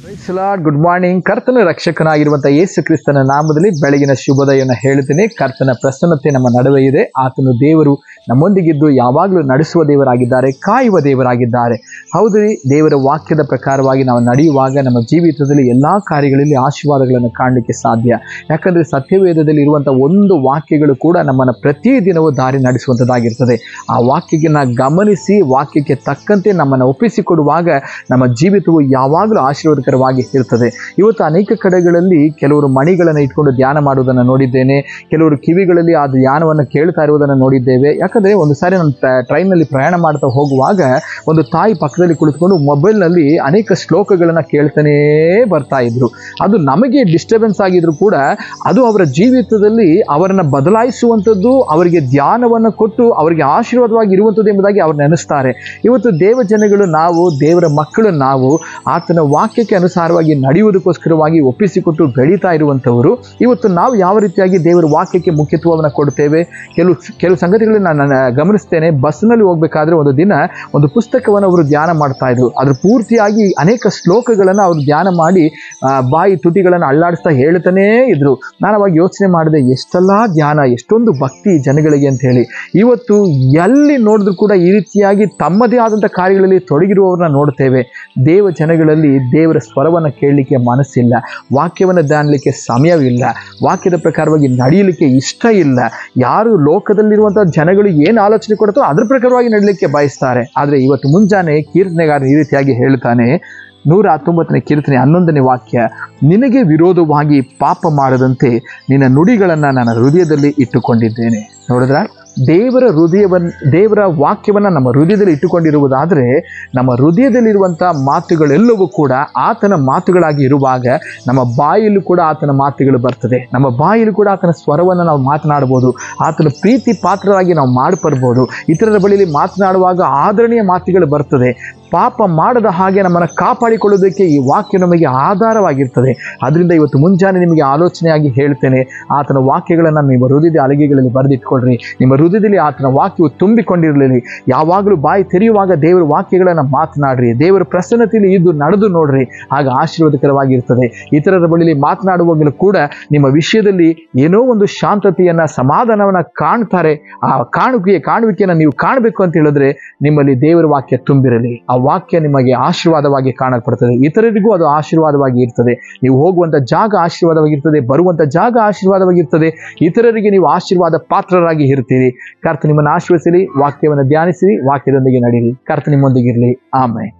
Good morning. ಕರ್ತನ ರಕ್ಷಕನಾಗಿರುವಂತಹ ಯೇಸು ಕ್ರಿಸ್ತನ ನಾಮದಲ್ಲಿ ಬೆಳಗಿನ ಶುಭೋದಯವನ್ನು ಹೇಳ್ತೀನಿ. ಕರ್ತನ ಪ್ರಸನ್ನತೆ ನಮ್ಮ ನಡುವೆ ಇದೆ. ಆತನು ದೇವರು ನಮ್ಮೊಂದಿಗಿದ್ದು ಯಾವಾಗಲೂ ನಡೆಸುವ ದೇವರಾಗಿದ್ದಾರೆ, ಕಾಯುವ ದೇವರಾಗಿದ್ದಾರೆ. ಹೌದು ರೀ, ದೇವರ ವಾಕ್ಯದ ಪ್ರಕಾರವಾಗಿ ನಾವು ನಡೆಯುವಾಗ ನಮ್ಮ ಜೀವಿತದಲ್ಲಿ ಎಲ್ಲ ಕಾರ್ಯಗಳಲ್ಲಿ ಆಶೀರ್ವಾದಗಳನ್ನು ಕಾಣಲಿಕ್ಕೆ ಸಾಧ್ಯ. ಯಾಕಂದರೆ ಸತ್ಯವೇದದಲ್ಲಿ ಇರುವಂಥ ಒಂದು ವಾಕ್ಯಗಳು ಕೂಡ ನಮ್ಮನ್ನು ಪ್ರತಿದಿನವೂ ದಾರಿ ನಡೆಸುವಂಥದ್ದಾಗಿರ್ತದೆ. ಆ ವಾಕ್ಯವನ್ನು ಗಮನಿಸಿ ವಾಕ್ಯಕ್ಕೆ ತಕ್ಕಂತೆ ನಮ್ಮನ್ನು ಒಪ್ಪಿಸಿಕೊಡುವಾಗ ನಮ್ಮ ಜೀವಿತವು ಯಾವಾಗಲೂ ಆಶೀರ್ವಾದಕರವಾಗಿ ಇರ್ತದೆ. ಇವತ್ತು ಅನೇಕ ಕಡೆಗಳಲ್ಲಿ ಕೆಲವರು ಮಣಿಗಳನ್ನು ಇಟ್ಕೊಂಡು ಧ್ಯಾನ ಮಾಡುವುದನ್ನು ನೋಡಿದ್ದೇನೆ. ಕೆಲವರು ಕಿವಿಗಳಲ್ಲಿ ಆ ಧ್ಯಾನವನ್ನು ಕೇಳ್ತಾ ಇರುವುದನ್ನು ನೋಡಿದ್ದೇವೆ. ಯಾಕಂದರೆ ಒಂದು ಸಾರಿ ನಾನು ಟ್ರೈನಲ್ಲಿ ಪ್ರಯಾಣ ಮಾಡ್ತಾ ಹೋಗುವಾಗ ಒಂದು ತಾಯಿ ಪಕ್ಕದಲ್ಲಿ ಕುಳಿತುಕೊಂಡು ಮೊಬೈಲ್ನಲ್ಲಿ ಅನೇಕ ಶ್ಲೋಕಗಳನ್ನು ಕೇಳ್ತಾನೇ ಬರ್ತಾ ಇದ್ರು. ಅದು ನಮಗೆ ಡಿಸ್ಟರ್ಬೆನ್ಸ್ ಆಗಿದ್ರು ಕೂಡ ಅದು ಅವರ ಜೀವಿತದಲ್ಲಿ ಅವರನ್ನು ಬದಲಾಯಿಸುವಂಥದ್ದು, ಅವರಿಗೆ ಧ್ಯಾನವನ್ನು ಕೊಟ್ಟು ಅವರಿಗೆ ಆಶೀರ್ವಾದವಾಗಿ ಇರುವಂಥದ್ದು ಎಂಬುದಾಗಿ ಅವ್ರು ನೆನೆಸ್ತಾರೆ. ಇವತ್ತು ದೇವ ಜನಗಳು, ನಾವು ದೇವರ ಮಕ್ಕಳು, ನಾವು ಆತನ ವಾಕ್ಯಕ್ಕೆ ಅನುಸಾರವಾಗಿ ನಡೆಯುವುದಕ್ಕೋಸ್ಕರವಾಗಿ ಒಪ್ಪಿಸಿಕೊಟ್ಟು ಬೆಳೀತಾ ಇರುವಂಥವರು. ಇವತ್ತು ನಾವು ಯಾವ ರೀತಿಯಾಗಿ ದೇವರ ವಾಕ್ಯಕ್ಕೆ ಮುಖ್ಯತ್ವವನ್ನು ಕೊಡ್ತೇವೆ? ಕೆಲವು ಸಂಗತಿಗಳನ್ನು ನಾನು ಗಮನಿಸ್ತೇನೆ. ಬಸ್ನಲ್ಲಿ ಹೋಗ್ಬೇಕಾದ್ರೆ ಒಂದು ದಿನ ಒಂದು ಪುಸ್ತಕವನ್ನು ಅವರು ಧ್ಯಾನ ಮಾಡ್ತಾ ಇದ್ರು. ಅದ್ರ ಪೂರ್ತಿಯಾಗಿ ಅನೇಕ ಶ್ಲೋಕಗಳನ್ನು ಅವರು ಧ್ಯಾನ ಮಾಡಿ ಬಾಯಿ ತುಟಿಗಳನ್ನು ಅಳ್ಳಾಡಿಸ್ತಾ ಹೇಳ್ತಾನೇ ಇದ್ರು. ನಾನು ಅವಾಗ ಯೋಚನೆ ಮಾಡಿದೆ, ಎಷ್ಟೆಲ್ಲ ಧ್ಯಾನ, ಎಷ್ಟೊಂದು ಭಕ್ತಿ ಜನಗಳಿಗೆ ಅಂತ ಹೇಳಿ. ಇವತ್ತು ಎಲ್ಲಿ ನೋಡಿದ್ರು ಕೂಡ ಈ ರೀತಿಯಾಗಿ ತಮ್ಮದೇ ಆದಂಥ ಕಾರ್ಯಗಳಲ್ಲಿ ತೊಡಗಿರುವವ್ರನ್ನ ನೋಡ್ತೇವೆ. ದೇವ ಜನಗಳಲ್ಲಿ ದೇವರ ಸ್ವರವನ್ನು ಕೇಳಲಿಕ್ಕೆ ಮನಸ್ಸಿಲ್ಲ, ವಾಕ್ಯವನ್ನು ಧ್ಯಾನಲಿಕ್ಕೆ ಸಮಯವಿಲ್ಲ, ವಾಕ್ಯದ ಪ್ರಕಾರವಾಗಿ ನಡೆಯಲಿಕ್ಕೆ ಇಷ್ಟ ಇಲ್ಲ. ಯಾರು ಲೋಕದಲ್ಲಿರುವಂಥ ಜನಗಳು ಏನು ಆಲೋಚನೆ ಕೊಡುತ್ತೋ ಅದ್ರ ಪ್ರಕಾರವಾಗಿ ನಡೀಲಿಕ್ಕೆ ಬಯಸ್ತಾರೆ. ಆದರೆ ಇವತ್ತು ಮುಂಜಾನೆ ಕೀರ್ತನೆಗಾರ ಈ ರೀತಿಯಾಗಿ ಹೇಳ್ತಾನೆ, 119ನೇ ಕೀರ್ತನೆ 11ನೇ ವಾಕ್ಯ, ನಿನಗೆ ವಿರೋಧವಾಗಿ ಪಾಪ ಮಾಡದಂತೆ ನಿನ್ನ ನುಡಿಗಳನ್ನು ನನ್ನ ಹೃದಯದಲ್ಲಿ ಇಟ್ಟುಕೊಂಡಿದ್ದೇನೆ. ನೋಡಿದ್ರ, ದೇವರ ವಾಕ್ಯವನ್ನು ನಮ್ಮ ಹೃದಯದಲ್ಲಿ ಇಟ್ಟುಕೊಂಡಿರುವುದಾದರೆ ನಮ್ಮ ಹೃದಯದಲ್ಲಿರುವಂಥ ಮಾತುಗಳೆಲ್ಲವೂ ಕೂಡ ಆತನ ಮಾತುಗಳಾಗಿ ಇರುವಾಗ ನಮ್ಮ ಬಾಯಲ್ಲೂ ಕೂಡ ಆತನ ಮಾತುಗಳು ಬರ್ತದೆ. ನಮ್ಮ ಬಾಯಲ್ಲೂ ಕೂಡ ಆತನ ಸ್ವರವನ್ನು ನಾವು ಮಾತನಾಡ್ಬೋದು. ಆತನ ಪ್ರೀತಿ ಪಾತ್ರರಾಗಿ ನಾವು ಮಾಡ್ಬರ್ಬೋದು. ಇತರರ ಬಳಿಯಲ್ಲಿ ಮಾತನಾಡುವಾಗ ಆದರಣೀಯ ಮಾತುಗಳು ಬರ್ತದೆ. ಪಾಪ ಮಾಡದ ಹಾಗೆ ನಮ್ಮನ್ನು ಕಾಪಾಡಿಕೊಳ್ಳೋದಕ್ಕೆ ಈ ವಾಕ್ಯ ನಮಗೆ ಆಧಾರವಾಗಿರ್ತದೆ. ಅದರಿಂದ ಇವತ್ತು ಮುಂಜಾನೆ ನಿಮಗೆ ಆಲೋಚನೆಯಾಗಿ ಹೇಳ್ತೇನೆ, ಆತನ ವಾಕ್ಯಗಳನ್ನು ನಿಮ್ಮ ಹೃದಯದ ಅಲಗೆಗಳಲ್ಲಿ ಬರೆದಿಟ್ಕೊಳ್ರಿ. ನಿಮ್ಮ ಹೃದಯದಲ್ಲಿ ಆತನ ವಾಕ್ಯವು ತುಂಬಿಕೊಂಡಿರಲಿ. ಯಾವಾಗಲೂ ಬಾಯಿ ತೆರೆಯುವಾಗ ದೇವರ ವಾಕ್ಯಗಳನ್ನು ಮಾತನಾಡ್ರಿ. ದೇವರ ಪ್ರಸನ್ನತೆಯಲ್ಲಿ ಇದು ನಡೆದು ನೋಡ್ರಿ, ಆಗ ಆಶೀರ್ವಾದಕರವಾಗಿರ್ತದೆ. ಇತರರ ಬಳಿಯಲ್ಲಿ ಮಾತನಾಡುವಾಗಲೂ ಕೂಡ ನಿಮ್ಮ ವಿಷಯದಲ್ಲಿ ಏನೋ ಒಂದು ಶಾಂತತೆಯನ್ನು, ಸಮಾಧಾನವನ್ನು ಕಾಣ್ತಾರೆ. ಆ ಕಾಣುವಿಕೆಯನ್ನು ನೀವು ಕಾಣಬೇಕು ಅಂತ ಹೇಳಿದ್ರೆ ನಿಮ್ಮಲ್ಲಿ ದೇವರ ವಾಕ್ಯ ತುಂಬಿರಲಿ. ಆ ವಾಕ್ಯ ನಿಮಗೆ ಆಶೀರ್ವಾದವಾಗಿ ಕಾಣಲ್ಪಡ್ತದೆ. ಇತರರಿಗೂ ಅದು ಆಶೀರ್ವಾದವಾಗಿ ಇರ್ತದೆ. ನೀವು ಹೋಗುವಂಥ ಜಾಗ ಆಶೀರ್ವಾದವಾಗಿರ್ತದೆ, ಬರುವಂಥ ಜಾಗ ಆಶೀರ್ವಾದವಾಗಿರ್ತದೆ. ಇತರರಿಗೆ ನೀವು ಆಶೀರ್ವಾದ ಪಾತ್ರರಾಗಿ ಇರ್ತೀರಿ. ಕರ್ತ ನಿಮ್ಮನ್ನು ಆಶೀರ್ವದಿಸಲಿ. ವಾಕ್ಯವನ್ನು ಧ್ಯಾನಿಸಿರಿ, ವಾಕ್ಯದೊಂದಿಗೆ ನಡೀರಿ. ಕರ್ತ ನಿಮ್ಮೊಂದಿಗಿರಲಿ. ಆಮೆನ್.